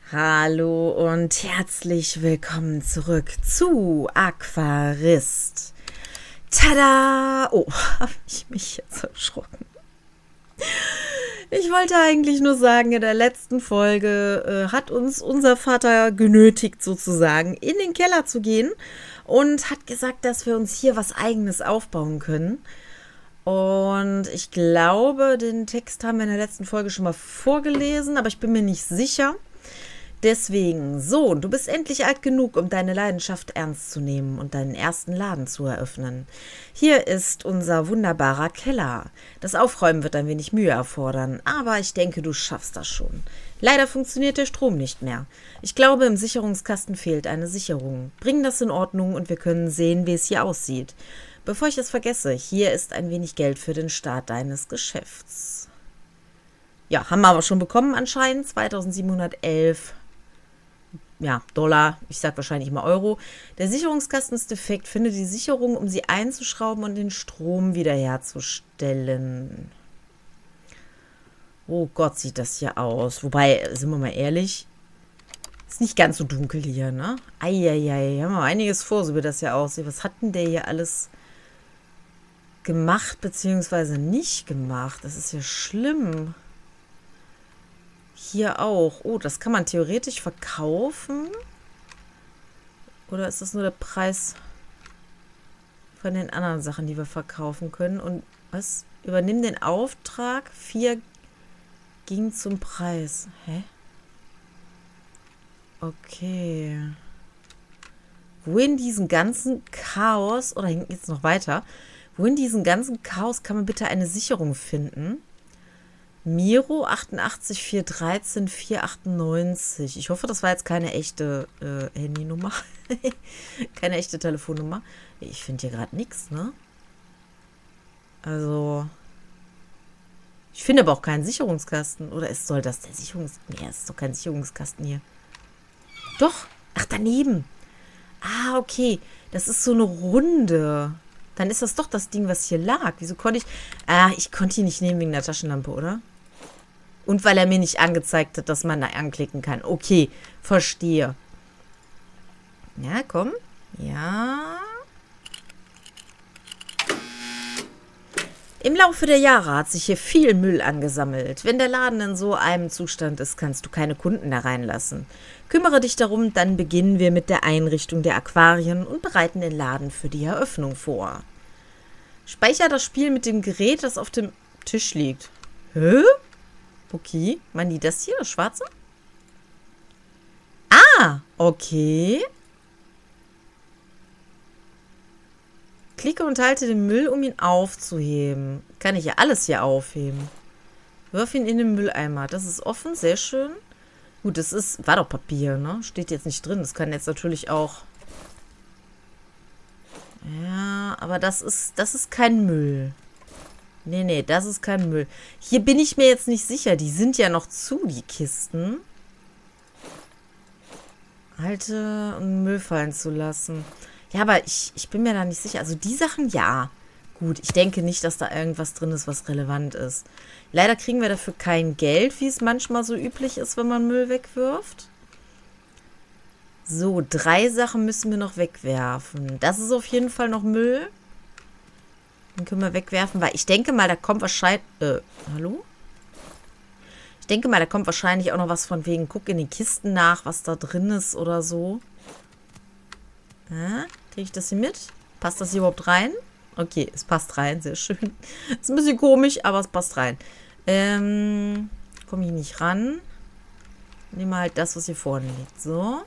Hallo und herzlich willkommen zurück zu Aquarist. Tada! Oh, habe ich mich jetzt erschrocken. Ich wollte eigentlich nur sagen, in der letzten Folge hat uns unser Vater genötigt, sozusagen in den Keller zu gehen und hat gesagt, dass wir uns hier was Eigenes aufbauen können. Und ich glaube, den Text haben wir in der letzten Folge schon mal vorgelesen, aber ich bin mir nicht sicher. Deswegen, Sohn, du bist endlich alt genug, um deine Leidenschaft ernst zu nehmen und deinen ersten Laden zu eröffnen. Hier ist unser wunderbarer Keller. Das Aufräumen wird ein wenig Mühe erfordern, aber ich denke, du schaffst das schon. Leider funktioniert der Strom nicht mehr. Ich glaube, im Sicherungskasten fehlt eine Sicherung. Bring das in Ordnung und wir können sehen, wie es hier aussieht. Bevor ich es vergesse, hier ist ein wenig Geld für den Start deines Geschäfts. Ja, haben wir aber schon bekommen anscheinend, 2711 Dollar, ich sag wahrscheinlich mal Euro. Der Sicherungskasten ist defekt. Finde die Sicherung, um sie einzuschrauben und den Strom wiederherzustellen. Oh Gott, sieht das hier aus. Wobei, sind wir mal ehrlich, ist nicht ganz so dunkel hier, ne? Eieiei, haben wir einiges vor, so wie das hier aussieht. Was hat denn der hier alles gemacht, beziehungsweise nicht gemacht? Das ist ja schlimm. Hier auch. Oh, das kann man theoretisch verkaufen. Oder ist das nur der Preis von den anderen Sachen, die wir verkaufen können? Und was? Übernimm den Auftrag. 4 ging zum Preis. Hä? Okay. Wo in diesem ganzen Chaos, oder hinten geht's noch weiter, wo in diesem ganzen Chaos kann man bitte eine Sicherung finden? Miro 88 413 498. Ich hoffe, das war jetzt keine echte Handynummer. Keine echte Telefonnummer. Ich finde hier gerade nichts, ne? Also. Ich finde aber auch keinen Sicherungskasten. Oder soll das der Sicherungskasten? Nee, es ist doch kein Sicherungskasten hier. Doch. Ach, daneben. Ah, okay. Das ist so eine Runde. Dann ist das doch das Ding, was hier lag. Wieso konnte ich... Ah, ich konnte ihn nicht nehmen wegen der Taschenlampe, oder? Und weil er mir nicht angezeigt hat, dass man da anklicken kann. Okay, verstehe. Ja, komm. Ja. Im Laufe der Jahre hat sich hier viel Müll angesammelt. Wenn der Laden in so einem Zustand ist, kannst du keine Kunden da reinlassen. Kümmere dich darum, dann beginnen wir mit der Einrichtung der Aquarien und bereiten den Laden für die Eröffnung vor. Speicher das Spiel mit dem Gerät, das auf dem Tisch liegt. Hä? Okay. Meinen die das hier, das schwarze? Ah, okay. Klicke und halte den Müll, um ihn aufzuheben. Kann ich ja alles hier aufheben. Wirf ihn in den Mülleimer. Das ist offen, sehr schön. Gut, das war doch Papier, ne? Steht jetzt nicht drin. Das kann jetzt natürlich auch... Ja, aber das ist kein Müll. Nee, das ist kein Müll. Hier bin ich mir jetzt nicht sicher. Die sind ja noch zu, die Kisten. Halte und Müll fallen zu lassen. Ja, aber ich bin mir da nicht sicher. Also die Sachen, ja. Gut, ich denke nicht, dass da irgendwas drin ist, was relevant ist. Leider kriegen wir dafür kein Geld, wie es manchmal so üblich ist, wenn man Müll wegwirft. So, 3 Sachen müssen wir noch wegwerfen. Das ist auf jeden Fall noch Müll. Den können wir wegwerfen, weil ich denke mal, da kommt wahrscheinlich... hallo? Ich denke mal, da kommt wahrscheinlich auch noch was von wegen, guck in den Kisten nach, was da drin ist oder so. Kriege ich das hier mit? Passt das hier überhaupt rein? Okay, es passt rein, sehr schön. Ist ein bisschen komisch, aber es passt rein. Komme ich nicht ran. Nehme halt das, was hier vorne liegt. So.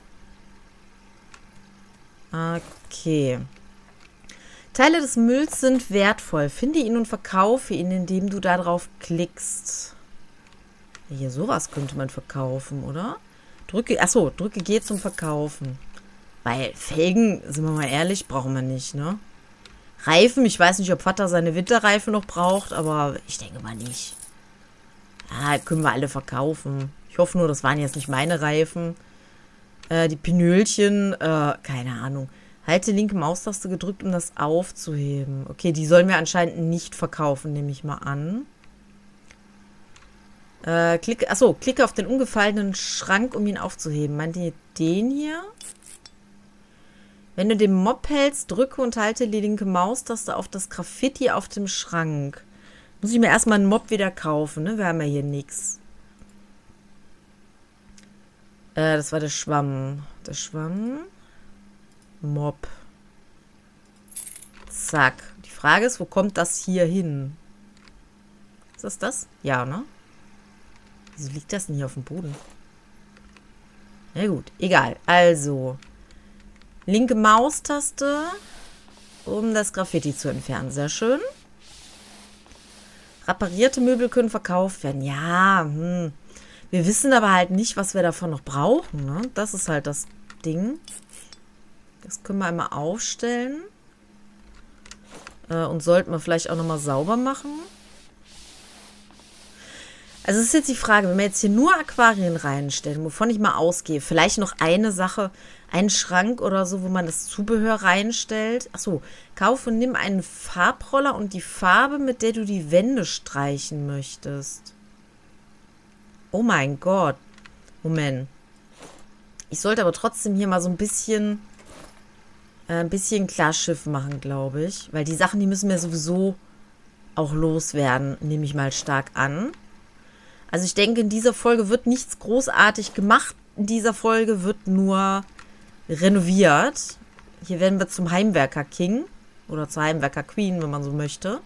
Okay. Teile des Mülls sind wertvoll. Finde ihn und verkaufe ihn, indem du da drauf klickst. Hier, sowas könnte man verkaufen, oder? Drücke G zum Verkaufen. Weil Felgen, sind wir mal ehrlich, brauchen wir nicht, ne? Reifen, ich weiß nicht, ob Vater seine Winterreifen noch braucht, aber ich denke mal nicht. Ja, können wir alle verkaufen. Ich hoffe nur, das waren jetzt nicht meine Reifen. Die Pinölchen, keine Ahnung. Halte linke Maustaste gedrückt, um das aufzuheben. Okay, die sollen wir anscheinend nicht verkaufen, nehme ich mal an. Klicke auf den umgefallenen Schrank, um ihn aufzuheben. Meint ihr den hier? Wenn du den Mob hältst, drücke und halte die linke Maustaste auf das Graffiti auf dem Schrank. Muss ich mir erstmal einen Mob wieder kaufen, ne? Wir haben ja hier nichts. Das war der Schwamm. Der Schwamm. Mob. Zack. Die Frage ist, wo kommt das hier hin? Ist das das? Ja, ne? Wieso liegt das denn hier auf dem Boden? Na gut, egal. Also, linke Maustaste, um das Graffiti zu entfernen. Sehr schön. Reparierte Möbel können verkauft werden. Ja, wir wissen aber halt nicht, was wir davon noch brauchen, ne? Das ist halt das Ding. Das können wir einmal aufstellen. Und sollten wir vielleicht auch nochmal sauber machen. Also es ist jetzt die Frage, wenn wir jetzt hier nur Aquarien reinstellen, wovon ich mal ausgehe, vielleicht noch eine Sache, einen Schrank oder so, wo man das Zubehör reinstellt. Achso, kauf und nimm einen Farbroller und die Farbe, mit der du die Wände streichen möchtest. Oh mein Gott. Moment. Ich sollte aber trotzdem hier mal so ein bisschen Klarschiff machen, glaube ich. Weil die Sachen, die müssen wir sowieso auch loswerden, nehme ich mal stark an. Also ich denke, in dieser Folge wird nichts großartig gemacht. In dieser Folge wird nur renoviert. Hier werden wir zum Heimwerker King. Oder zur Heimwerker Queen, wenn man so möchte.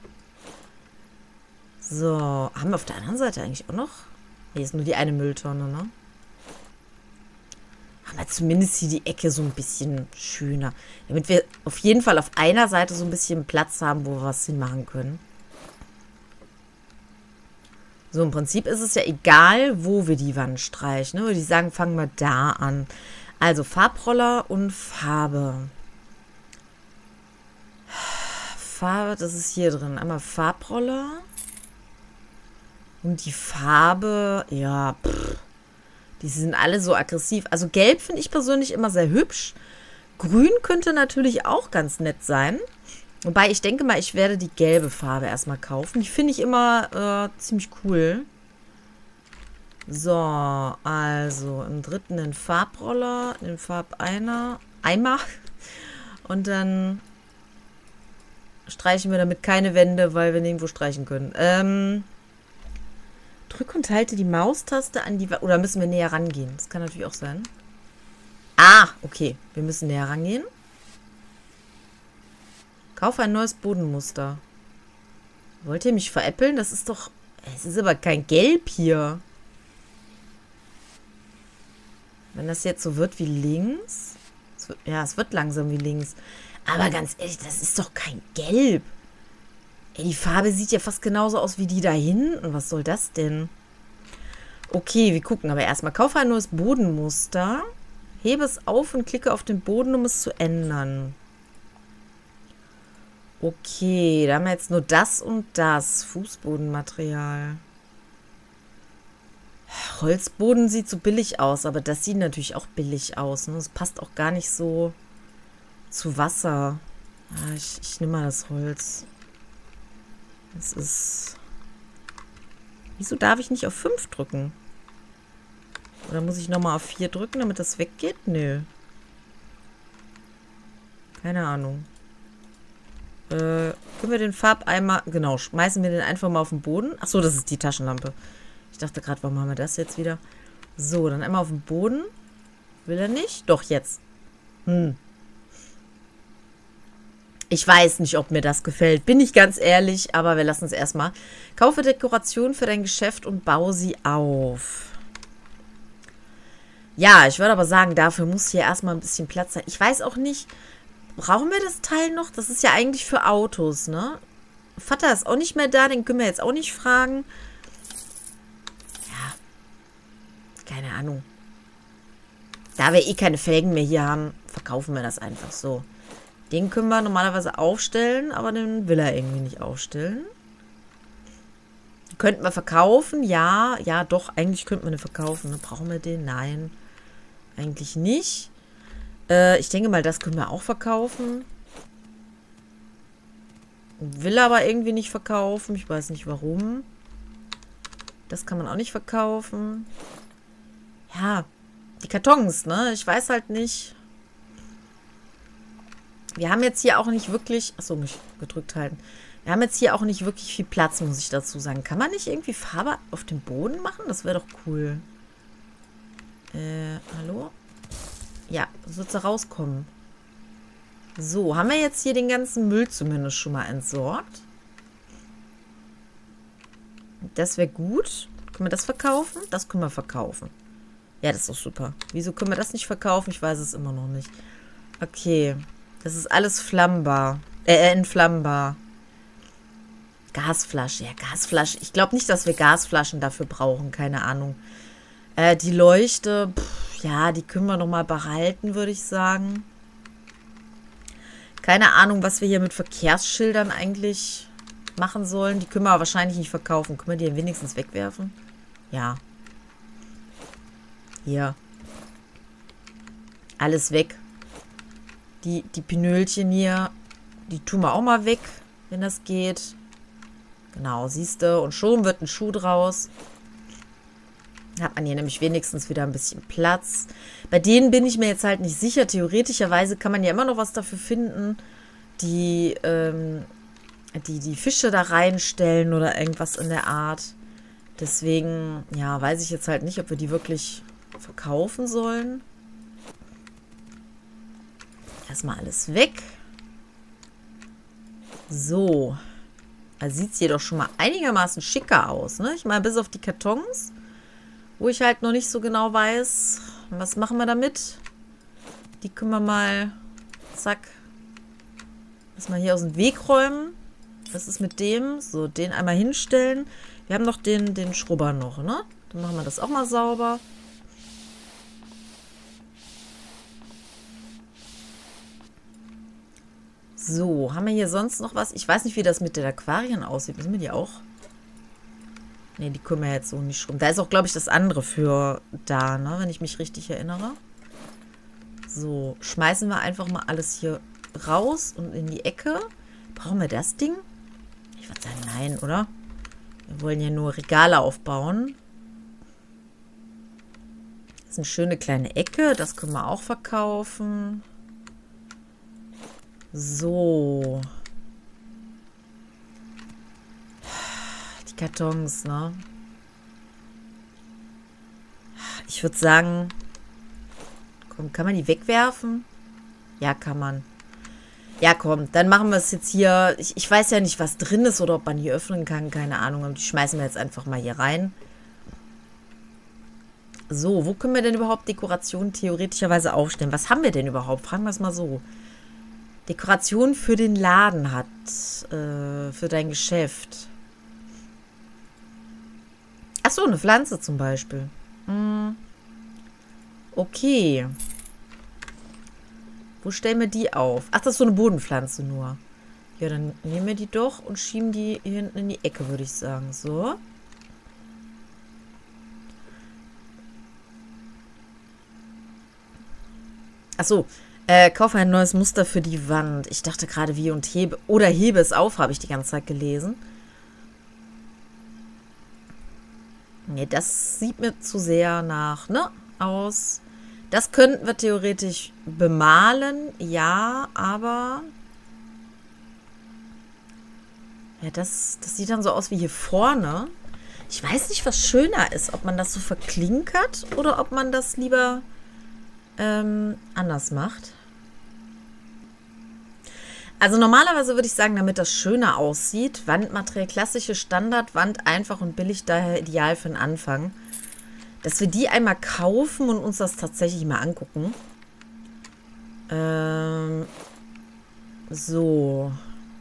So, haben wir auf der anderen Seite eigentlich auch noch? Hier ist nur die eine Mülltonne, ne? Haben wir zumindest hier die Ecke so ein bisschen schöner. Damit wir auf jeden Fall auf einer Seite so ein bisschen Platz haben, wo wir was hinmachen können. So, im Prinzip ist es ja egal, wo wir die Wand streichen. Ne? Würde ich sagen, fangen wir da an. Also Farbroller und Farbe. Farbe, das ist hier drin. Einmal Farbroller. Und die Farbe, ja, die sind alle so aggressiv. Also Gelb finde ich persönlich immer sehr hübsch. Grün könnte natürlich auch ganz nett sein. Wobei ich denke mal, ich werde die gelbe Farbe erstmal kaufen. Die finde ich immer ziemlich cool. So, also im dritten den Farbroller, den Farbeimer. Und dann streichen wir damit keine Wände, weil wir nirgendwo streichen können. Drück und halte die Maustaste an die... Oder müssen wir näher rangehen? Das kann natürlich auch sein. Ah, okay. Wir müssen näher rangehen. Kaufe ein neues Bodenmuster. Wollt ihr mich veräppeln? Das ist doch... Es ist aber kein Gelb hier. Wenn das jetzt so wird wie links... Ja, es wird langsam wie links. Aber ganz ehrlich, das ist doch kein Gelb. Ey, die Farbe sieht ja fast genauso aus wie die da hinten. Was soll das denn? Okay, wir gucken aber erstmal. Kaufe ein neues Bodenmuster. Hebe es auf und klicke auf den Boden, um es zu ändern. Okay, da haben wir jetzt nur das und das. Fußbodenmaterial. Holzboden sieht so billig aus, aber das sieht natürlich auch billig aus. Ne? Das passt auch gar nicht so zu Wasser. Ah, ich nehme mal das Holz. Das ist... Wieso darf ich nicht auf 5 drücken? Oder muss ich nochmal auf 4 drücken, damit das weggeht? Nö. Keine Ahnung. Können wir den Farbeimer... Genau, schmeißen wir den einfach mal auf den Boden. Achso, das ist die Taschenlampe. Ich dachte gerade, warum haben wir das jetzt wieder? So, dann einmal auf den Boden. Will er nicht? Doch, jetzt. Ich weiß nicht, ob mir das gefällt. Bin ich ganz ehrlich, aber wir lassen es erstmal. Kaufe Dekoration für dein Geschäft und baue sie auf. Ja, ich würde aber sagen, dafür muss hier erstmal ein bisschen Platz sein. Ich weiß auch nicht... Brauchen wir das Teil noch? Das ist ja eigentlich für Autos, ne? Vater ist auch nicht mehr da, den können wir jetzt auch nicht fragen. Ja. Keine Ahnung. Da wir eh keine Felgen mehr hier haben, verkaufen wir das einfach so. Den können wir normalerweise aufstellen, aber den will er irgendwie nicht aufstellen. Könnten wir verkaufen? Ja, ja, doch, eigentlich könnten wir den verkaufen. Ne? Brauchen wir den? Nein. Eigentlich nicht. Ich denke mal, das können wir auch verkaufen. Will aber irgendwie nicht verkaufen. Ich weiß nicht warum. Das kann man auch nicht verkaufen. Ja, die Kartons, ne? Ich weiß halt nicht. Wir haben jetzt hier auch nicht wirklich... Achso, mich gedrückt halten. Wir haben jetzt hier auch nicht wirklich viel Platz, muss ich dazu sagen. Kann man nicht irgendwie Farbe auf dem Boden machen? Das wäre doch cool. Hallo? Ja, so wird sie rauskommen. So, haben wir jetzt hier den ganzen Müll zumindest schon mal entsorgt? Das wäre gut. Können wir das verkaufen? Das können wir verkaufen. Ja, das ist doch super. Wieso können wir das nicht verkaufen? Ich weiß es immer noch nicht. Okay. Das ist alles flammbar. Entflammbar. Gasflasche. Ja, Gasflasche. Ich glaube nicht, dass wir Gasflaschen dafür brauchen. Keine Ahnung. Die Leuchte, ja, die können wir noch mal behalten, würde ich sagen. Keine Ahnung, was wir hier mit Verkehrsschildern eigentlich machen sollen. Die können wir aber wahrscheinlich nicht verkaufen. Können wir die wenigstens wegwerfen? Ja. Hier. Alles weg. Die Pinölchen hier, die tun wir auch mal weg, wenn das geht. Genau, siehst du. Und schon wird ein Schuh draus. Hat man hier nämlich wenigstens wieder ein bisschen Platz. Bei denen bin ich mir jetzt halt nicht sicher. Theoretischerweise kann man ja immer noch was dafür finden, die Fische da reinstellen oder irgendwas in der Art. Deswegen, ja, weiß ich jetzt halt nicht, ob wir die wirklich verkaufen sollen. Erstmal alles weg. So. Da sieht es jedoch schon mal einigermaßen schicker aus, ne? Ich meine, bis auf die Kartons, wo ich halt noch nicht so genau weiß, was machen wir damit. Die können wir mal, zack, erstmal hier aus dem Weg räumen. Was ist mit dem? So, den einmal hinstellen. Wir haben noch den Schrubber noch, ne? Dann machen wir das auch mal sauber. So, haben wir hier sonst noch was? Ich weiß nicht, wie das mit den Aquarien aussieht. Müssen wir die auch? Ne, die können wir jetzt so nicht schrubben. Da ist auch, glaube ich, das andere für da, ne? Wenn ich mich richtig erinnere. So, schmeißen wir einfach mal alles hier raus und in die Ecke. Brauchen wir das Ding? Ich würde sagen, nein, oder? Wir wollen ja nur Regale aufbauen. Das ist eine schöne kleine Ecke. Das können wir auch verkaufen. So. Die Kartons, ne? Ich würde sagen, komm, kann man die wegwerfen? Ja, kann man. Ja, komm, dann machen wir es jetzt hier. Ich weiß ja nicht, was drin ist oder ob man hier öffnen kann. Keine Ahnung. Und die schmeißen wir jetzt einfach mal hier rein. So, wo können wir denn überhaupt Dekorationen theoretischerweise aufstellen? Was haben wir denn überhaupt? Fragen wir es mal so. Dekoration für den Laden hat. Für dein Geschäft. Achso, eine Pflanze zum Beispiel. Okay. Wo stellen wir die auf? Ach, das ist so eine Bodenpflanze nur. Ja, dann nehmen wir die doch und schieben die hier hinten in die Ecke, würde ich sagen. So. Achso. Kaufe ein neues Muster für die Wand. Ich dachte gerade wie und hebe. Oder hebe es auf, habe ich die ganze Zeit gelesen. Nee, das sieht mir zu sehr nach, ne? Aus. Das könnten wir theoretisch bemalen. Ja, aber... Ja, das sieht dann so aus wie hier vorne. Ich weiß nicht, was schöner ist. Ob man das so verklinkert oder ob man das lieber anders macht. Also normalerweise würde ich sagen, damit das schöner aussieht, Wandmaterial, klassische Standardwand, einfach und billig, daher ideal für den Anfang. Dass wir die einmal kaufen und uns das tatsächlich mal angucken. So.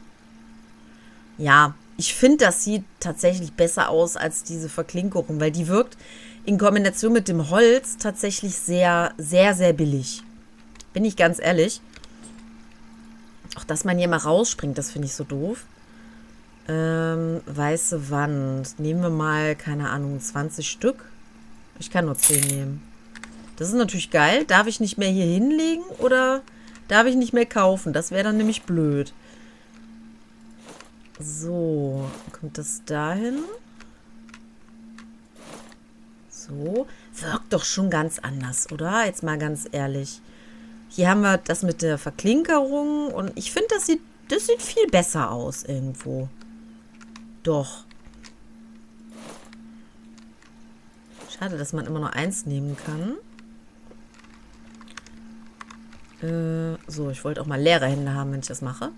Ja, ich finde, das sieht tatsächlich besser aus als diese Verklinkerung, weil die wirkt in Kombination mit dem Holz tatsächlich sehr, sehr, sehr billig. Bin ich ganz ehrlich. Auch dass man hier mal rausspringt, das finde ich so doof. Weiße Wand. Nehmen wir mal, keine Ahnung, 20 Stück. Ich kann nur 10 nehmen. Das ist natürlich geil. Darf ich nicht mehr hier hinlegen oder darf ich nicht mehr kaufen? Das wäre dann nämlich blöd. So, kommt das dahin? So. Wirkt doch schon ganz anders, oder? Jetzt mal ganz ehrlich. Hier haben wir das mit der Verklinkerung. Und ich finde, das sieht viel besser aus irgendwo. Doch. Schade, dass man immer nur eins nehmen kann. So, ich wollte auch mal leere Hände haben, wenn ich das mache.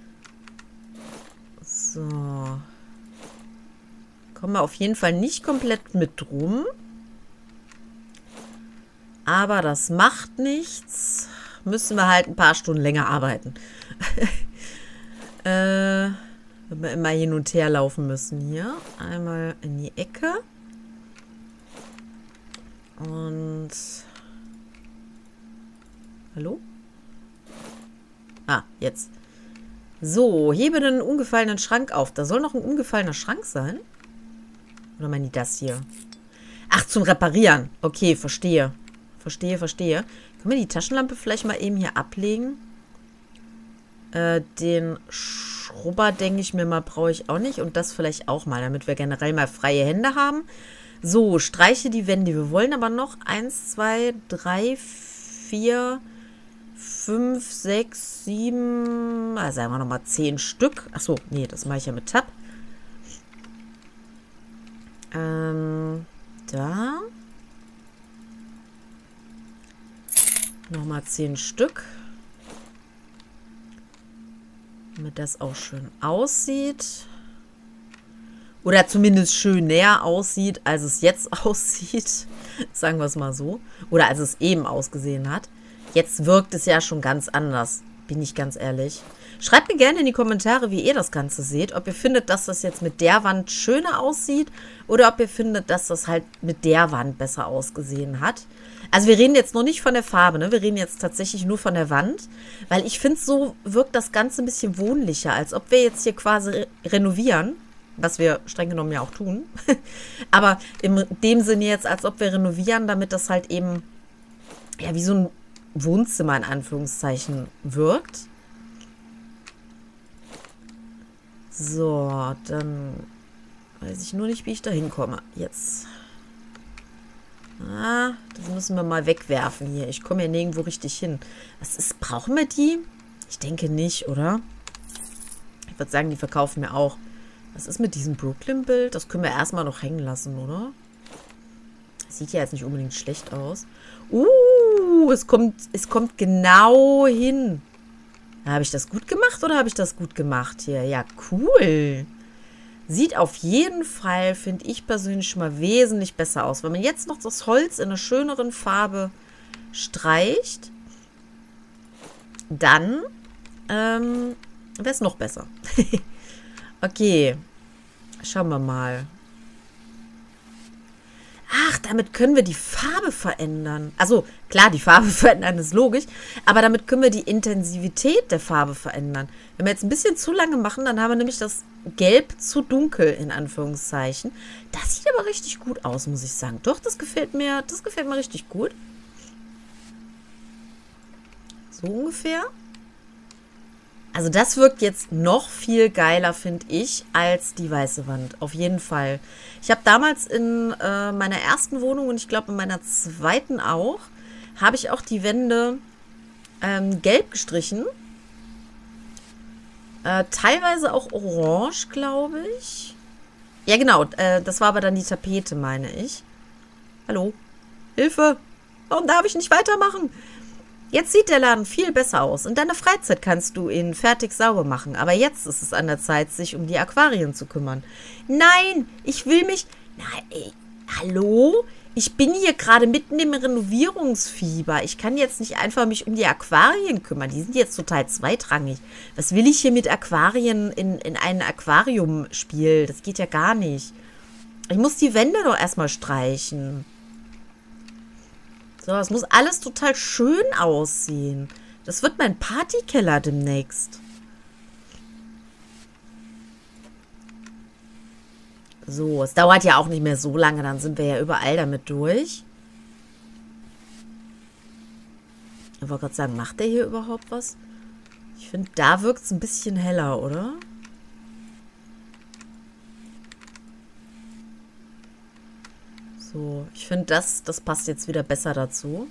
So. Kommen wir auf jeden Fall nicht komplett mit rum. Aber das macht nichts. Müssen wir halt ein paar Stunden länger arbeiten. Wenn wir immer hin und her laufen müssen hier. Einmal in die Ecke. Und... Hallo? Ah, jetzt. So, hebe den umgefallenen Schrank auf. Da soll noch ein umgefallener Schrank sein. Oder meine ich das hier? Ach, zum Reparieren. Okay, verstehe. Verstehe. Können wir die Taschenlampe vielleicht mal eben hier ablegen? Den Schrubber, denke ich mir mal, brauche ich auch nicht. Und das vielleicht auch mal, damit wir generell mal freie Hände haben. So, streiche die Wände. Wir wollen aber noch 1, 2, 3, 4, 5, 6, 7, sagen wir nochmal 10 Stück. Achso, nee, das mache ich ja mit Tab. Da. Nochmal 10 Stück. Damit das auch schön aussieht. Oder zumindest schön näher aussieht, als es jetzt aussieht. Sagen wir es mal so. Oder als es eben ausgesehen hat. Jetzt wirkt es ja schon ganz anders. Bin ich ganz ehrlich. Schreibt mir gerne in die Kommentare, wie ihr das Ganze seht. Ob ihr findet, dass das jetzt mit der Wand schöner aussieht. Oder ob ihr findet, dass das halt mit der Wand besser ausgesehen hat. Also wir reden jetzt noch nicht von der Farbe, ne? Wir reden jetzt tatsächlich nur von der Wand. Weil ich finde, so wirkt das Ganze ein bisschen wohnlicher. Als ob wir jetzt hier quasi renovieren. Was wir streng genommen ja auch tun. Aber in dem Sinne jetzt, als ob wir renovieren, damit das halt eben ja wie so ein Wohnzimmer in Anführungszeichen wirkt. So, dann weiß ich nur nicht, wie ich da hinkomme. Jetzt. Ah, das müssen wir mal wegwerfen hier. Ich komme ja nirgendwo richtig hin. Was ist, brauchen wir die? Ich denke nicht, oder? Ich würde sagen, die verkaufen wir auch. Was ist mit diesem Brooklyn-Bild? Das können wir erstmal noch hängen lassen, oder? Sieht ja jetzt nicht unbedingt schlecht aus. Es kommt genau hin. Habe ich das gut gemacht oder habe ich das gut gemacht hier? Ja, cool. Sieht auf jeden Fall, finde ich persönlich, schon mal wesentlich besser aus. Wenn man jetzt noch das Holz in einer schöneren Farbe streicht, dann wäre es noch besser. Okay, schauen wir mal. Ach, damit können wir die Farbe verändern. Also, klar, die Farbe verändern ist logisch, aber damit können wir die Intensivität der Farbe verändern. Wenn wir jetzt ein bisschen zu lange machen, dann haben wir nämlich das Gelb zu dunkel, in Anführungszeichen. Das sieht aber richtig gut aus, muss ich sagen. Doch, das gefällt mir richtig gut. So ungefähr. Also das wirkt jetzt noch viel geiler, finde ich, als die weiße Wand. Auf jeden Fall. Ich habe damals in meiner ersten Wohnung und ich glaube in meiner zweiten auch, habe ich auch die Wände gelb gestrichen. Teilweise auch orange, glaube ich. Ja, genau. Das war aber dann die Tapete, meine ich. Hallo? Hilfe! Warum darf ich nicht weitermachen? Jetzt sieht der Laden viel besser aus. In deiner Freizeit kannst du ihn fertig sauber machen. Aber jetzt ist es an der Zeit, sich um die Aquarien zu kümmern. Nein, ich will mich... Nein, ey, hallo? Ich bin hier gerade mitten im Renovierungsfieber. Ich kann jetzt nicht einfach mich um die Aquarien kümmern. Die sind jetzt total zweitrangig. Was will ich hier mit Aquarien in ein Aquariumspiel? Das geht ja gar nicht. Ich muss die Wände doch erstmal streichen. So, es muss alles total schön aussehen. Das wird mein Partykeller demnächst. So, es dauert ja auch nicht mehr so lange, dann sind wir ja überall damit durch. Ich wollte gerade sagen, macht der hier überhaupt was? Ich finde, da wirkt es ein bisschen heller, oder? So, ich finde, das passt jetzt wieder besser dazu.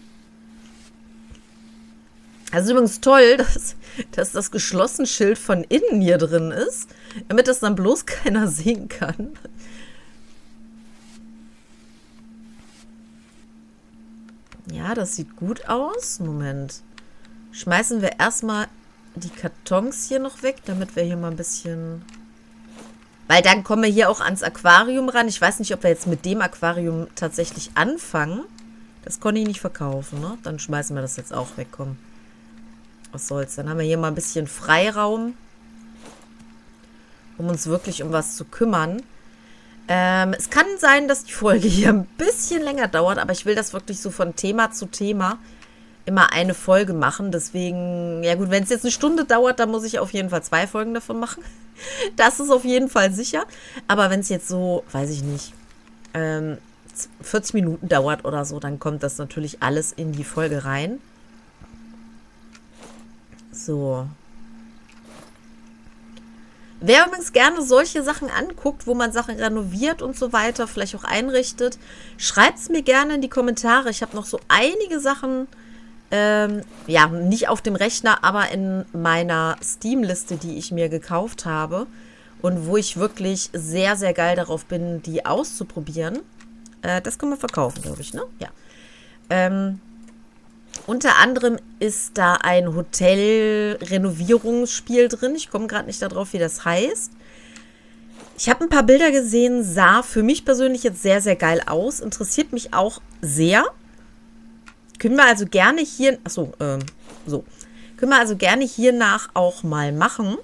Also übrigens toll, dass das Geschlossen-Schild von innen hier drin ist, damit das dann bloß keiner sehen kann. Ja, das sieht gut aus. Moment. Schmeißen wir erstmal die Kartons hier noch weg, damit wir hier mal ein bisschen... Weil dann kommen wir hier auch ans Aquarium ran. Ich weiß nicht, ob wir jetzt mit dem Aquarium tatsächlich anfangen. Das konnte ich nicht verkaufen, ne? Dann schmeißen wir das jetzt auch weg, komm. Was soll's. Dann haben wir hier mal ein bisschen Freiraum, um uns wirklich um was zu kümmern. Es kann sein, dass die Folge hier ein bisschen länger dauert, aber ich will das wirklich so von Thema zu Thema immer eine Folge machen. Deswegen, ja gut, wenn es jetzt eine Stunde dauert, dann muss ich auf jeden Fall 2 Folgen davon machen. Das ist auf jeden Fall sicher. Aber wenn es jetzt so, weiß ich nicht, 40 Minuten dauert oder so, dann kommt das natürlich alles in die Folge rein. So. Wer übrigens gerne solche Sachen anguckt, wo man Sachen renoviert und so weiter, vielleicht auch einrichtet, schreibt es mir gerne in die Kommentare. Ich habe noch so einige Sachen, ja, nicht auf dem Rechner, aber in meiner Steam-Liste, die ich mir gekauft habe und wo ich wirklich sehr, sehr geil darauf bin, die auszuprobieren. Das können wir verkaufen, glaube ich, ne? Ja. Unter anderem ist da ein Hotel-Renovierungsspiel drin. Ich komme gerade nicht darauf, wie das heißt. Ich habe ein paar Bilder gesehen, sah für mich persönlich jetzt sehr, sehr geil aus. Interessiert mich auch sehr. Können wir also gerne hier... Achso, so. Können wir also gerne hiernach auch mal machen.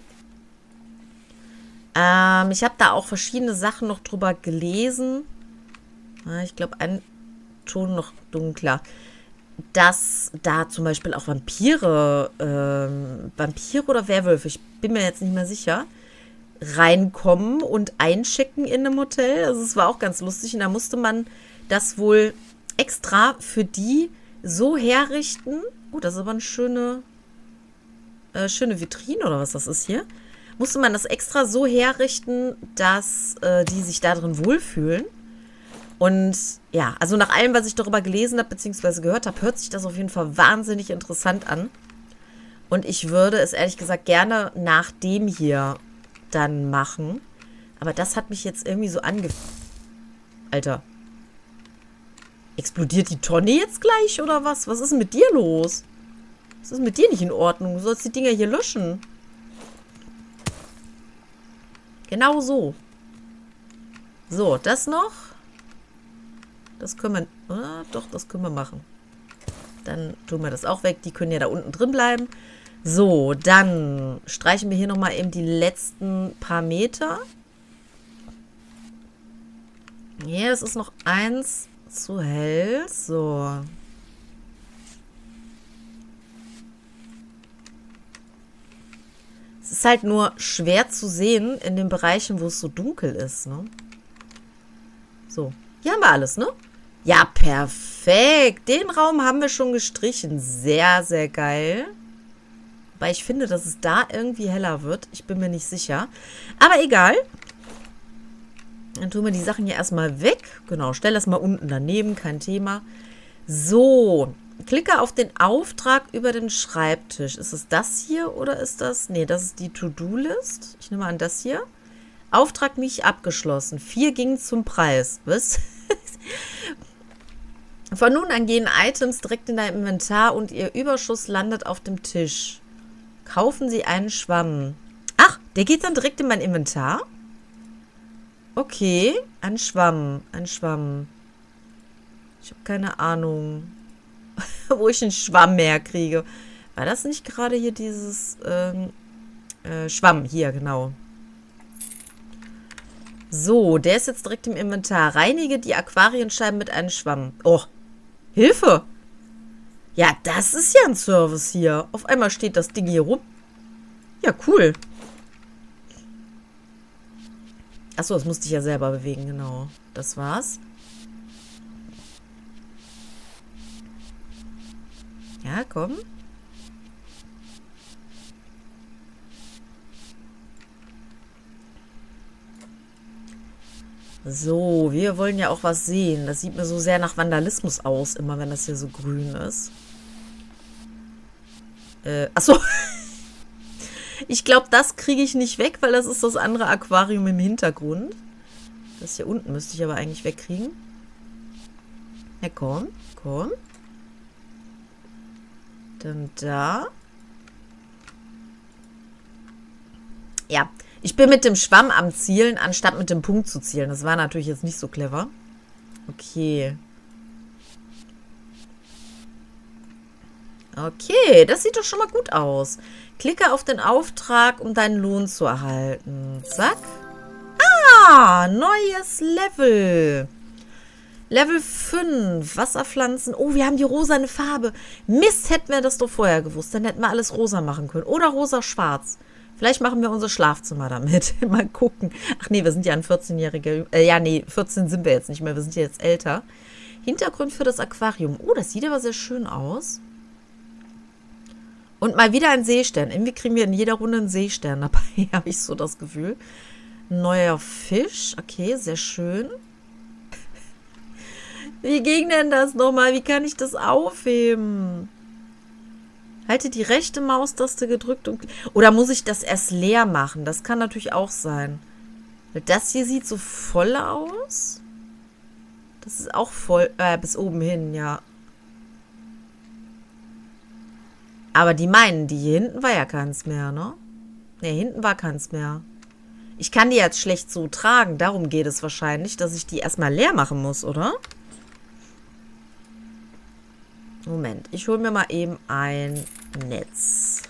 Ich habe da auch verschiedene Sachen noch drüber gelesen. Ich glaube, ein Ton noch dunkler. Dass da zum Beispiel auch Vampire oder Werwölfe, ich bin mir jetzt nicht mehr sicher, reinkommen und einchecken in einem Hotel. Also es war auch ganz lustig und da musste man das wohl extra für die so herrichten. Oh, das ist aber eine schöne Vitrine oder was das ist hier. Musste man das extra so herrichten, dass die sich da drin wohlfühlen. Und ja, also nach allem, was ich darüber gelesen habe, beziehungsweise gehört habe, hört sich das auf jeden Fall wahnsinnig interessant an. Und ich würde es ehrlich gesagt gerne nach dem hier dann machen. Aber das hat mich jetzt irgendwie so Alter. Explodiert die Tonne jetzt gleich oder was? Was ist denn mit dir los? Was ist mit dir nicht in Ordnung? Du sollst die Dinger hier löschen. Genau so. So, das noch. Das können wir... doch, das können wir machen. Dann tun wir das auch weg. Die können ja da unten drin bleiben. So, dann streichen wir hier nochmal eben die letzten paar Meter. Hier, es ist noch 1 zu hell. So. Es ist halt nur schwer zu sehen in den Bereichen, wo es so dunkel ist, ne? So. Hier haben wir alles, ne? Ja, perfekt. Den Raum haben wir schon gestrichen. Sehr, sehr geil. Weil ich finde, dass es da irgendwie heller wird. Ich bin mir nicht sicher. Aber egal. Dann tun wir die Sachen hier erstmal weg. Genau, stell das mal unten daneben. Kein Thema. So. Klicke auf den Auftrag über den Schreibtisch. Ist es das hier oder ist das... Nee, das ist die To-Do-List. Ich nehme an, das hier. Auftrag nicht abgeschlossen. 4 gingen zum Preis. Was? Von nun an gehen Items direkt in dein Inventar und ihr Überschuss landet auf dem Tisch. Kaufen Sie einen Schwamm. Ach, der geht dann direkt in mein Inventar? Okay, ein Schwamm. Ein Schwamm. Ich habe keine Ahnung, wo ich einen Schwamm mehr kriege. War das nicht gerade hier dieses Schwamm? Hier, genau. So, der ist jetzt direkt im Inventar. Reinige die Aquarienscheiben mit einem Schwamm. Oh, Hilfe! Ja, das ist ja ein Service hier. Auf einmal steht das Ding hier rum. Ja, cool. Achso, das musste ich ja selber bewegen, genau. Das war's. Ja, komm. So, wir wollen ja auch was sehen. Das sieht mir so sehr nach Vandalismus aus, immer wenn das hier so grün ist. Achso. Ich glaube, das kriege ich nicht weg, weil das ist das andere Aquarium im Hintergrund. Das hier unten müsste ich aber eigentlich wegkriegen. Ja, komm, komm. Dann da. Ja, ich bin mit dem Schwamm am Zielen, anstatt mit dem Punkt zu zielen. Das war natürlich jetzt nicht so clever. Okay. Okay, das sieht doch schon mal gut aus. Klicke auf den Auftrag, um deinen Lohn zu erhalten. Zack. Ah, neues Level. Level 5, Wasserpflanzen. Oh, wir haben die rosane Farbe. Mist, hätten wir das doch vorher gewusst. Dann hätten wir alles rosa machen können. Oder rosa-schwarz. Vielleicht machen wir unser Schlafzimmer damit. Mal gucken. Ach nee, wir sind ja ein 14-jähriger. Ja, nee, 14 sind wir jetzt nicht mehr. Wir sind ja jetzt älter. Hintergrund für das Aquarium. Oh, das sieht aber sehr schön aus. Und mal wieder ein Seestern. Irgendwie kriegen wir in jeder Runde einen Seestern dabei, habe ich so das Gefühl. Neuer Fisch. Okay, sehr schön. Wie ging denn das nochmal? Wie kann ich das aufheben? Halte die rechte Maustaste gedrückt und... Oder muss ich das erst leer machen? Das kann natürlich auch sein. Das hier sieht so voll aus. Das ist auch voll... bis oben hin, ja. Aber die meinen, die hier hinten war ja keins mehr, ne? Ne, hinten war keins mehr. Ich kann die jetzt schlecht so tragen. Darum geht es wahrscheinlich, dass ich die erstmal leer machen muss, oder? Moment, ich hole mir mal eben ein Netz.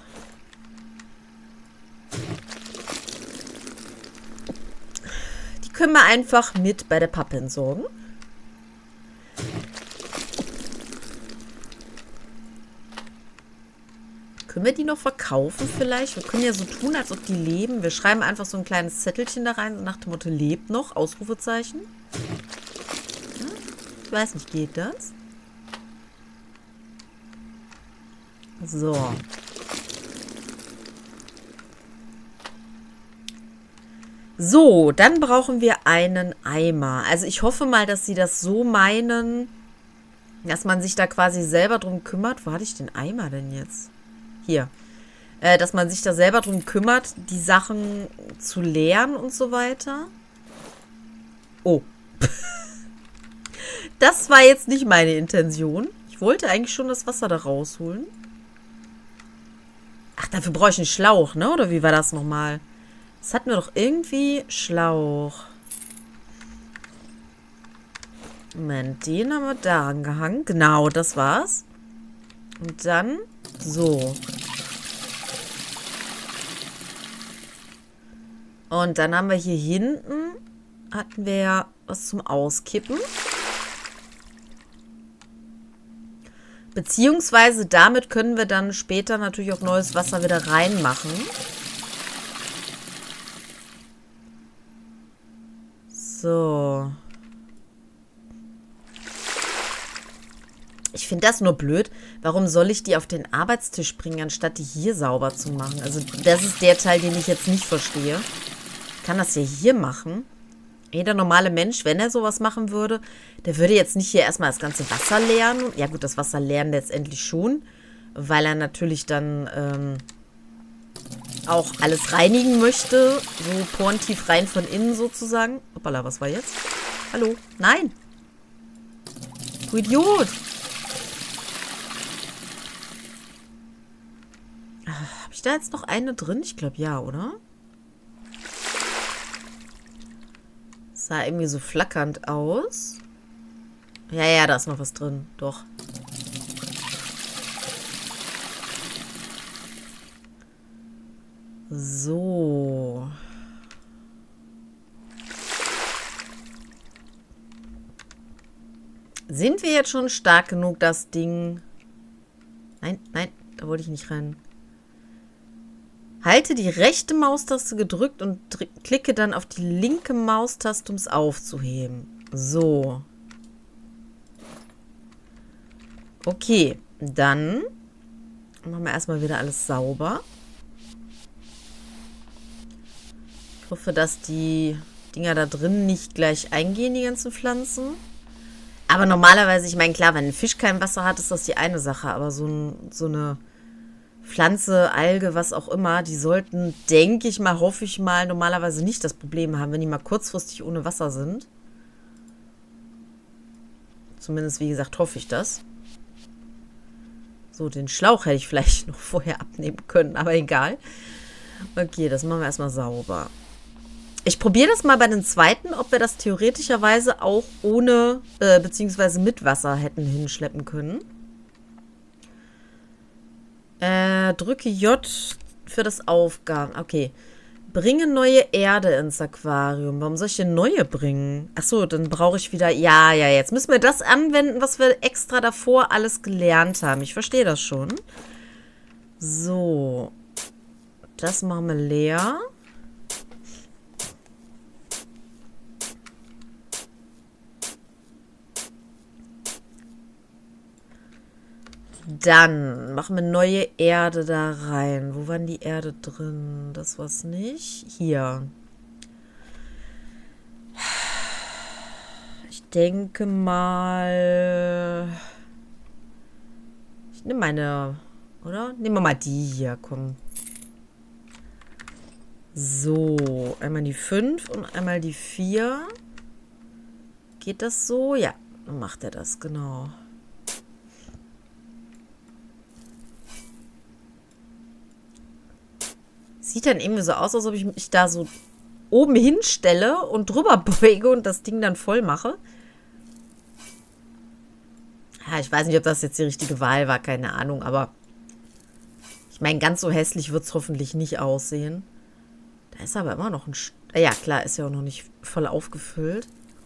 Die können wir einfach mit bei der Pappe entsorgen. Können wir die noch verkaufen vielleicht? Wir können ja so tun, als ob die leben. Wir schreiben einfach so ein kleines Zettelchen da rein nach dem Motto, lebt noch, Ausrufezeichen. Ja, ich weiß nicht, geht das? So. So, dann brauchen wir einen Eimer. Also ich hoffe mal, dass sie das so meinen, dass man sich da quasi selber drum kümmert. Wo hatte ich den Eimer denn jetzt? Hier. Dass man sich da selber drum kümmert, die Sachen zu leeren und so weiter. Oh. Das war jetzt nicht meine Intention. Ich wollte eigentlich schon das Wasser da rausholen. Ach, dafür brauche ich einen Schlauch, ne? Oder wie war das nochmal? Das hatten wir doch irgendwie Schlauch. Moment, den haben wir da angehangen. Genau, das war's. Und dann so. Und dann haben wir hier hinten, hatten wir ja was zum Auskippen. Beziehungsweise damit können wir dann später natürlich auch neues Wasser wieder reinmachen. So. Ich finde das nur blöd. Warum soll ich die auf den Arbeitstisch bringen, anstatt die hier sauber zu machen? Also das ist der Teil, den ich jetzt nicht verstehe. Ich kann das ja hier machen. Jeder normale Mensch, wenn er sowas machen würde, der würde jetzt nicht hier erstmal das ganze Wasser leeren. Ja gut, das Wasser leeren letztendlich schon, weil er natürlich dann auch alles reinigen möchte. So porentief rein von innen sozusagen. Hoppala, was war jetzt? Hallo? Nein! Du Idiot! Habe ich da jetzt noch eine drin? Ich glaube ja, oder? Sah irgendwie so flackernd aus. Ja, ja, da ist noch was drin. Doch. So. Sind wir jetzt schon stark genug, das Ding... Nein, nein, da wollte ich nicht rein. Halte die rechte Maustaste gedrückt und klicke dann auf die linke Maustaste, um es aufzuheben. So. Okay, dann machen wir erstmal wieder alles sauber. Ich hoffe, dass die Dinger da drin nicht gleich eingehen, die ganzen Pflanzen. Aber normalerweise, ich meine, klar, wenn ein Fisch kein Wasser hat, ist das die eine Sache. Aber so eine Pflanze, Alge, was auch immer, die sollten, denke ich mal, hoffe ich mal, normalerweise nicht das Problem haben, wenn die mal kurzfristig ohne Wasser sind. Zumindest, wie gesagt, hoffe ich das. So, den Schlauch hätte ich vielleicht noch vorher abnehmen können, aber egal. Okay, das machen wir erstmal sauber. Ich probiere das mal bei den zweiten, ob wir das theoretischerweise auch ohne, beziehungsweise mit Wasser hätten hinschleppen können. Drücke J für das Aufgaben. Okay. Bringe neue Erde ins Aquarium. Warum soll ich denn neue bringen? Achso, dann brauche ich wieder... Ja, jetzt müssen wir das anwenden, was wir extra davor alles gelernt haben. Ich verstehe das schon. So. Das machen wir leer. Dann machen wir neue Erde da rein. Wo waren die Erde drin? Das war's nicht. Hier. Ich denke mal... Ich nehme meine... Oder? Nehmen wir mal die hier, komm. So. Einmal die 5 und einmal die 4. Geht das so? Ja. Dann macht er das, genau. Sieht dann irgendwie so aus, als ob ich mich da so oben hinstelle und drüber beuge und das Ding dann voll mache. Ja, ich weiß nicht, ob das jetzt die richtige Wahl war, keine Ahnung, aber ich meine, ganz so hässlich wird es hoffentlich nicht aussehen. Da ist aber immer noch ein... Ja, klar, ist ja auch noch nicht voll aufgefüllt.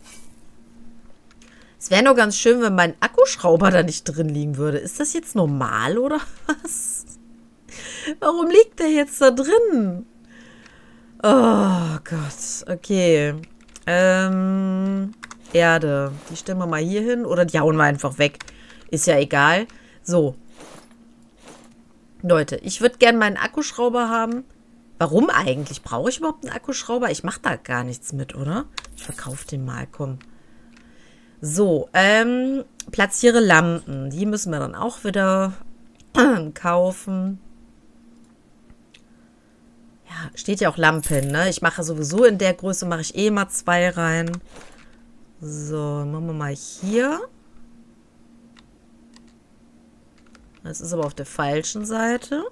Es wäre nur ganz schön, wenn mein Akkuschrauber da nicht drin liegen würde. Ist das jetzt normal oder was? Warum liegt der jetzt da drin? Oh Gott. Okay. Erde. Die stellen wir mal hier hin. Oder die hauen wir einfach weg. Ist ja egal. So. Leute, ich würde gerne meinen Akkuschrauber haben. Warum eigentlich? Brauche ich überhaupt einen Akkuschrauber? Ich mache da gar nichts mit, oder? Ich verkaufe den mal, komm. So, platziere Lampen. Die müssen wir dann auch wieder kaufen. Ja, steht ja auch Lampen, ne? Ich mache sowieso in der Größe, mache ich eh mal 2 rein. So, machen wir mal hier. Das ist aber auf der falschen Seite.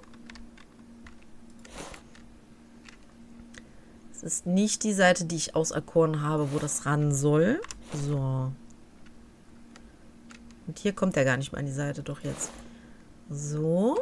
Das ist nicht die Seite, die ich auserkoren habe, wo das ran soll. So. Und hier kommt er gar nicht mal an die Seite, doch jetzt. So.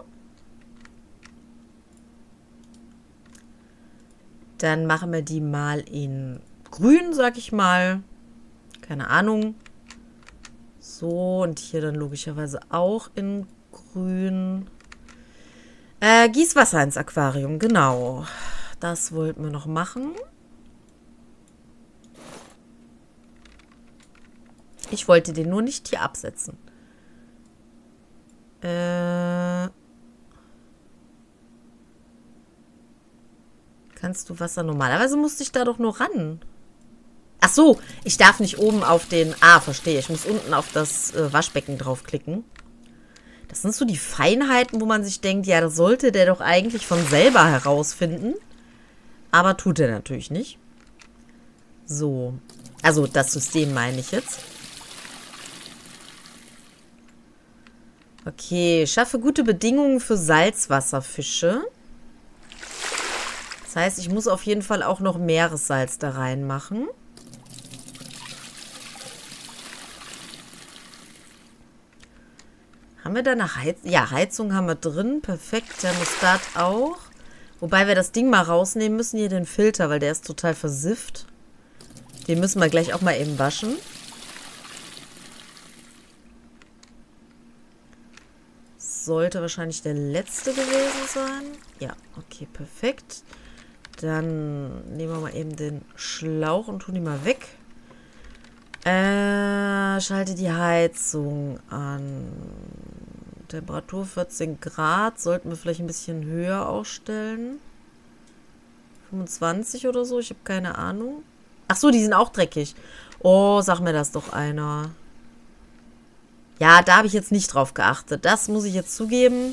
Dann machen wir die mal in grün, sag ich mal. Keine Ahnung. So, und hier dann logischerweise auch in grün. Gießwasser ins Aquarium, genau. Das wollten wir noch machen. Ich wollte den nur nicht hier absetzen. Kannst du Wasser... Normalerweise musste ich da doch nur ran. Ach so, ich darf nicht oben auf den... Ah, verstehe. Ich muss unten auf das Waschbecken draufklicken. Das sind so die Feinheiten, wo man sich denkt, ja, das sollte der doch eigentlich von selber herausfinden. Aber tut er natürlich nicht. So. Also das System meine ich jetzt. Okay, schaffe gute Bedingungen für Salzwasserfische. Das heißt, ich muss auf jeden Fall auch noch Meeressalz da reinmachen. Haben wir da eine Heizung? Ja, Heizung haben wir drin. Perfekt, Thermostat auch. Wobei wir das Ding mal rausnehmen müssen, hier den Filter, weil der ist total versifft. Den müssen wir gleich auch mal eben waschen. Sollte wahrscheinlich der letzte gewesen sein. Ja, okay, perfekt. Dann nehmen wir mal eben den Schlauch und tun ihn mal weg. Schalte die Heizung an. Temperatur 14 Grad. Sollten wir vielleicht ein bisschen höher ausstellen. 25 oder so, ich habe keine Ahnung. Ach so, die sind auch dreckig. Oh, sag mir das doch einer. Ja, da habe ich jetzt nicht drauf geachtet. Das muss ich jetzt zugeben.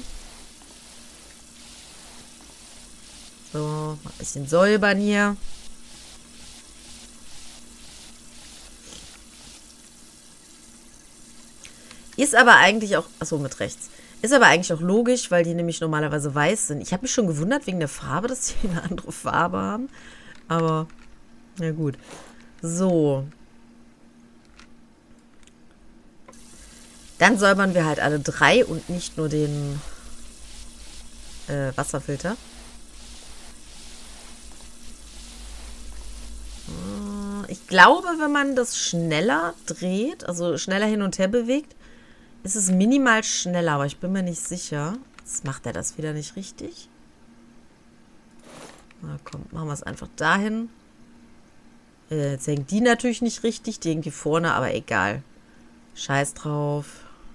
So, mal ein bisschen säubern hier. Ist aber eigentlich auch... Achso, mit rechts. Ist aber eigentlich auch logisch, weil die nämlich normalerweise weiß sind. Ich habe mich schon gewundert wegen der Farbe, dass die eine andere Farbe haben. Aber, ja gut. So. Dann säubern wir halt alle 3 und nicht nur den Wasserfilter. Ich glaube, wenn man das schneller dreht, also schneller hin und her bewegt, ist es minimal schneller, aber ich bin mir nicht sicher. Jetzt macht er das wieder nicht richtig. Na komm, machen wir es einfach dahin. Jetzt hängt die natürlich nicht richtig, die hängt hier vorne, aber egal. Scheiß drauf.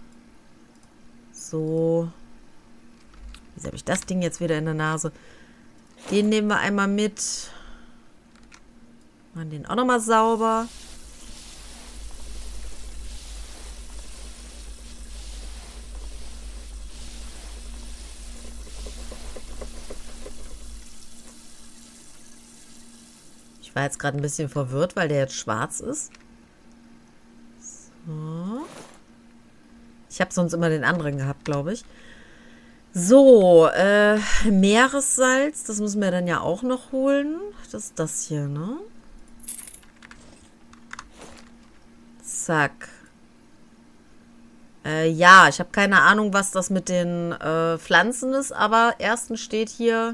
So. Wieso habe ich das Ding jetzt wieder in der Nase? Den nehmen wir einmal mit. Machen den auch nochmal sauber. Ich war jetzt gerade ein bisschen verwirrt, weil der jetzt schwarz ist. So. Ich habe sonst immer den anderen gehabt, glaube ich. So, Meeressalz, das müssen wir dann ja auch noch holen. Das ist das hier, ne? Zack. Ja, ich habe keine Ahnung, was das mit den Pflanzen ist, aber erstens steht hier,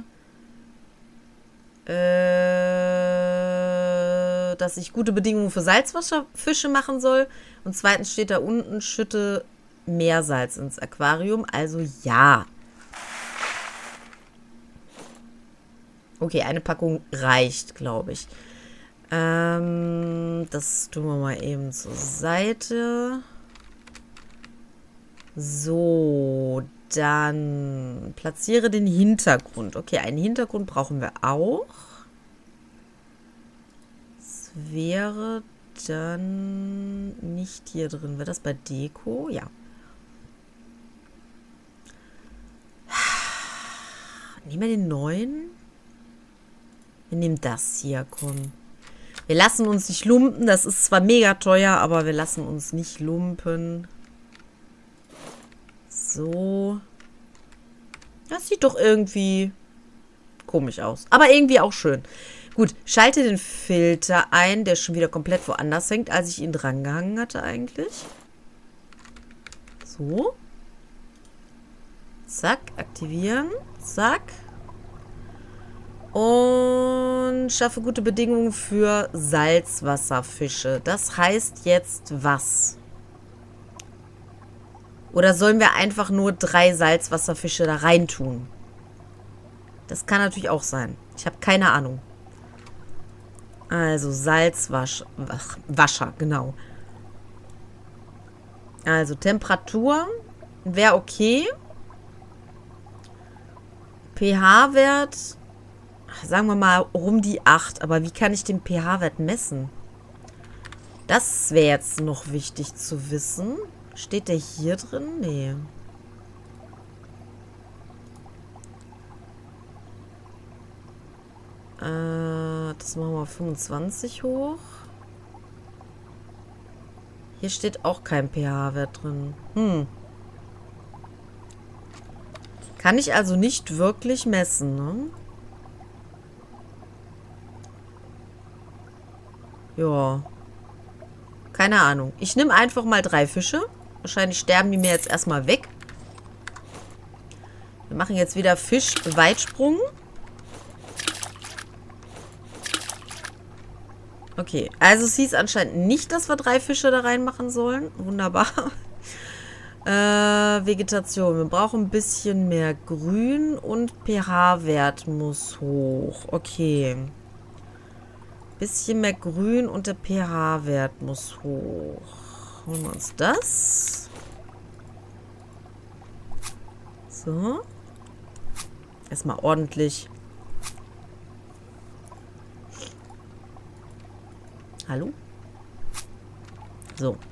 dass ich gute Bedingungen für Salzwasserfische machen soll. Und zweitens steht da unten, schütte Meersalz ins Aquarium. Also ja. Okay, eine Packung reicht, glaube ich. Das tun wir mal eben zur Seite. So, dann platziere den Hintergrund. Okay, einen Hintergrund brauchen wir auch. Das wäre dann nicht hier drin. Wäre das bei Deko? Ja. Nehmen wir den neuen? Wir nehmen das hier, komm. Wir lassen uns nicht lumpen. Das ist zwar mega teuer, aber wir lassen uns nicht lumpen. So. Das sieht doch irgendwie komisch aus. Aber irgendwie auch schön. Gut, schalte den Filter ein, der schon wieder komplett woanders hängt, als ich ihn drangehangen hatte eigentlich. So. Zack, aktivieren. Zack. Und schaffe gute Bedingungen für Salzwasserfische. Das heißt jetzt was? Oder sollen wir einfach nur 3 Salzwasserfische da reintun? Das kann natürlich auch sein. Ich habe keine Ahnung. Also Salzwasser, genau. Also Temperatur wäre okay. pH-Wert, sagen wir mal um die 8. Aber wie kann ich den pH-Wert messen? Das wäre jetzt noch wichtig zu wissen. Steht der hier drin? Nee. Das machen wir auf 25 hoch. Hier steht auch kein pH-Wert drin. Kann ich also nicht wirklich messen, ne? Ja. Keine Ahnung. Ich nehme einfach mal 3 Fische. Wahrscheinlich sterben die mir jetzt erstmal weg. Wir machen jetzt wieder Fisch-Weitsprung. Okay, also es hieß anscheinend nicht, dass wir 3 Fische da reinmachen sollen. Wunderbar. Vegetation. Wir brauchen ein bisschen mehr Grün und pH-Wert muss hoch. Okay. Bisschen mehr Grün und der pH-Wert muss hoch. Holen wir uns das. So. Erstmal ordentlich Hallo? So.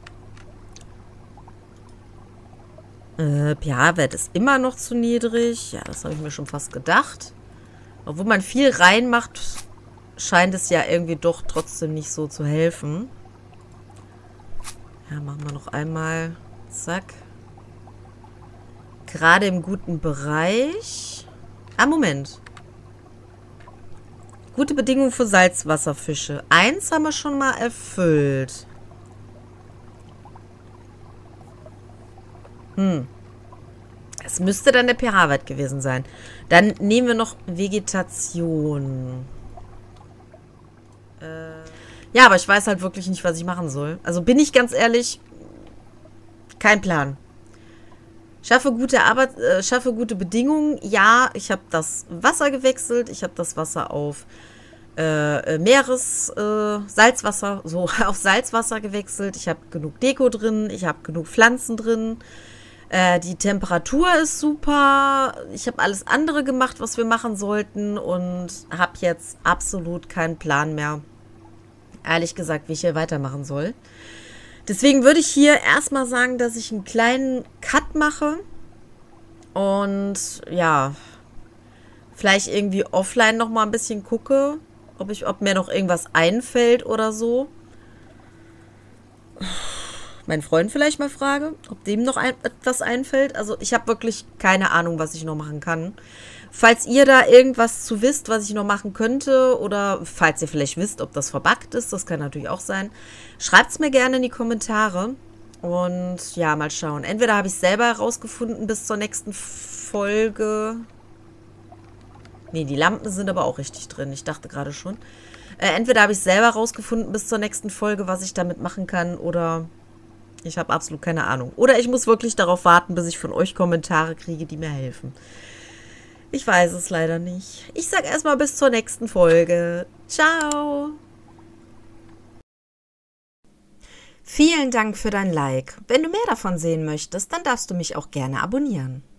pH-Wert ist immer noch zu niedrig. Ja, das habe ich mir schon fast gedacht. Obwohl man viel reinmacht, scheint es ja irgendwie doch trotzdem nicht so zu helfen. Ja, machen wir noch einmal. Zack. Gerade im guten Bereich. Ah, Moment. Gute Bedingungen für Salzwasserfische. 1 haben wir schon mal erfüllt. Es müsste dann der pH-Wert gewesen sein. Dann nehmen wir noch Vegetation. Ja, aber ich weiß halt wirklich nicht, was ich machen soll. Also bin ich ganz ehrlich, kein Plan. Schaffe gute Arbeit, schaffe gute Bedingungen. Ja, ich habe das Wasser gewechselt. Ich habe das Wasser auf Salzwasser, so auf Salzwasser gewechselt. Ich habe genug Deko drin. Ich habe genug Pflanzen drin. Die Temperatur ist super. Ich habe alles andere gemacht, was wir machen sollten. Und habe jetzt absolut keinen Plan mehr, ehrlich gesagt, wie ich hier weitermachen soll. Deswegen würde ich hier erstmal sagen, dass ich einen kleinen Cut mache. Und ja, vielleicht irgendwie offline noch mal ein bisschen gucke, ob mir noch irgendwas einfällt oder so. Meinen Freund vielleicht mal frage, ob dem noch etwas einfällt. Also ich habe wirklich keine Ahnung, was ich noch machen kann. Falls ihr da irgendwas zu wisst, was ich noch machen könnte, oder falls ihr vielleicht wisst, ob das verbuggt ist, das kann natürlich auch sein, schreibt es mir gerne in die Kommentare. Und ja, mal schauen. Entweder habe ich es selber herausgefunden bis zur nächsten Folge. Nee, die Lampen sind aber auch richtig drin. Ich dachte gerade schon. Entweder habe ich es selber herausgefunden bis zur nächsten Folge, was ich damit machen kann, oder ich habe absolut keine Ahnung. Oder ich muss wirklich darauf warten, bis ich von euch Kommentare kriege, die mir helfen. Ich weiß es leider nicht. Ich sage erstmal bis zur nächsten Folge. Ciao! Vielen Dank für dein Like. Wenn du mehr davon sehen möchtest, dann darfst du mich auch gerne abonnieren.